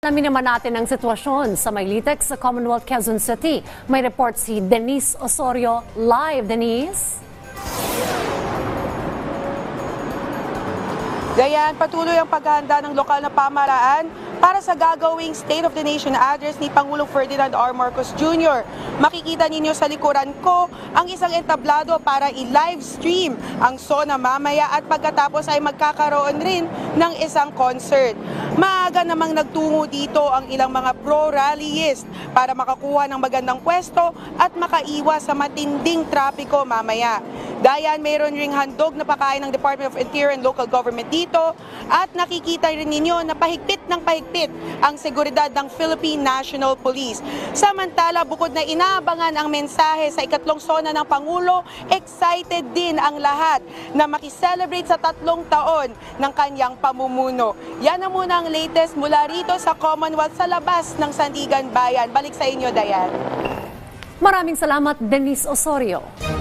Alamin naman natin ang sitwasyon sa Maylitex sa Commonwealth Quezon City. May report si Denise Osorio. Live, Denise. Dayan, patuloy ang paghahanda ng lokal na pamahalaan para sa gagawing State of the Nation address ni Pangulong Ferdinand R. Marcos Jr. Makikita ninyo sa likuran ko ang isang entablado para i-live stream ang SONA mamaya at pagkatapos ay magkakaroon rin ng isang concert. Maaga namang nagtungo dito ang ilang mga pro-rallyist para makakuha ng magandang pwesto at makaiwas sa matinding trapiko mamaya. Dayan, mayroon ring handog na pakain ng Department of Interior and Local Government dito at nakikita rin ninyo na pahigpit ng pahigpit ang seguridad ng Philippine National Police. Samantala, bukod na inaabangan ang mensahe sa ikatlong SONA ng Pangulo, excited din ang lahat na makiselebrate sa 3 taon ng kanyang pamumuno. Yan na muna ang latest mula rito sa Commonwealth sa labas ng Sandigan Bayan. Balik sa inyo, Dayan. Maraming salamat, Denise Osorio.